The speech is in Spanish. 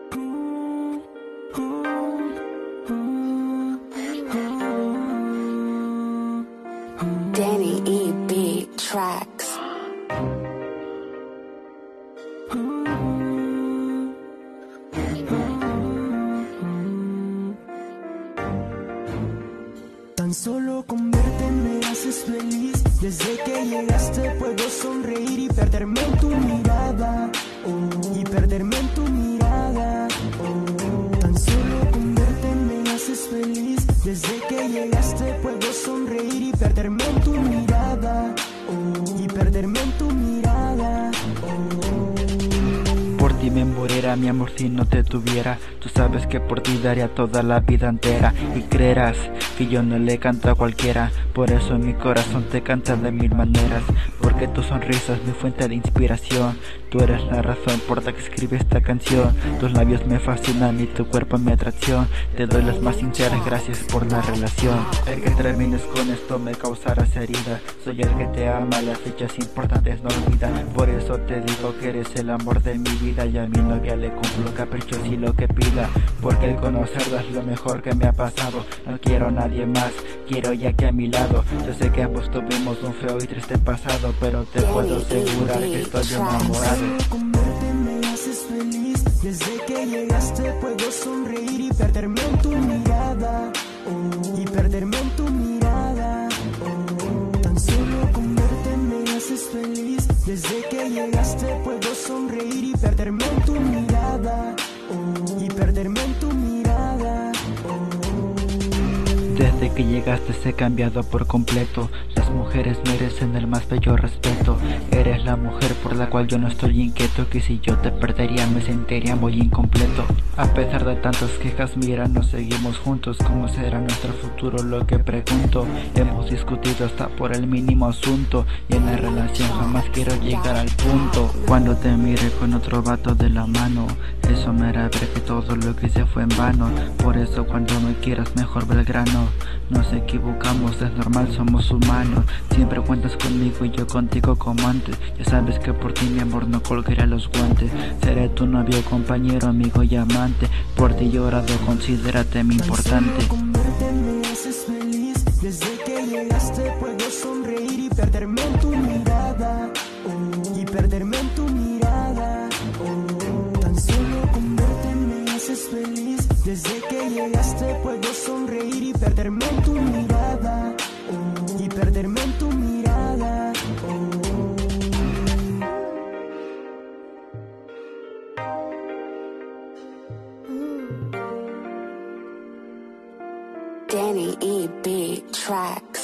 Danny E. Tracks. Tan solo con verte me haces feliz. Desde que llegaste puedo sonreír y perderme en tu mirada. Y perderme en tu mirada. Tan solo con verte me haces feliz. Desde que llegaste puedo sonreír y perderme en tu mirada. Y perderme en tu mirada. Por ti me muriera, mi amor, si no te tuviera. Tú sabes que por ti daría toda la vida entera. Y creerás que yo no le canto a cualquiera. Por eso mi corazón te canta de mil maneras. Porque tu sonrisa es mi fuente de inspiración. Tú eres la razón por la que escribí esta canción. Tus labios me fascinan y tu cuerpo mi atracción. Te doy las más sinceras gracias por la relación. El que termines con esto me causarás herida. Soy el que te ama, las fechas importantes no olvida. Por eso te digo que eres el amor de mi vida. Y a mi novia le cumplo caprichos y lo que pida. Porque el conocerla es lo mejor que me ha pasado. No quiero a nadie más, quiero ya que a mi lado. Yo sé que ambos tuvimos un feo y triste pasado, pero te puedo asegurar que estoy enamorado. Con verte me haces feliz. Desde que llegaste puedo sonreír y perderme en tu mirada. Y perderme en tu mirada. Tan solo con verte me haces feliz. Desde que llegaste puedo sonreír y perderme en tu mirada. Y perderme en tu mirada. Desde que llegaste he cambiado por completo. Las mujeres merecen el más bello respeto. Eres la mujer por la cual yo no estoy inquieto. Que si yo te perdería me sentiría muy incompleto. A pesar de tantas quejas, mira, nos seguimos juntos. ¿Cómo será nuestro futuro? Lo que pregunto. Hemos discutido hasta por el mínimo asunto. Y en la relación jamás quiero llegar al punto. Cuando te mire con otro vato de la mano, eso me hará ver que todo lo que hice fue en vano. Por eso cuando me quieras mejor ve el grano. Nos equivocamos, es normal, somos humanos. Siempre cuentas conmigo y yo contigo como antes. Ya sabes que por ti mi amor no colgaré los guantes. Seré tu novio, compañero, amigo y amante. Por ti llorado, considérate mi importante. Con verte me haces feliz. Desde que llegaste puedo sonreír y perderme en tu mirada. Y perderme en tu mirada. Tan solo con verte me haces feliz. Desde que llegaste puedo sonreír y perderme en tu mirada. Y perderme en tu mirada. Danny E. Tracks.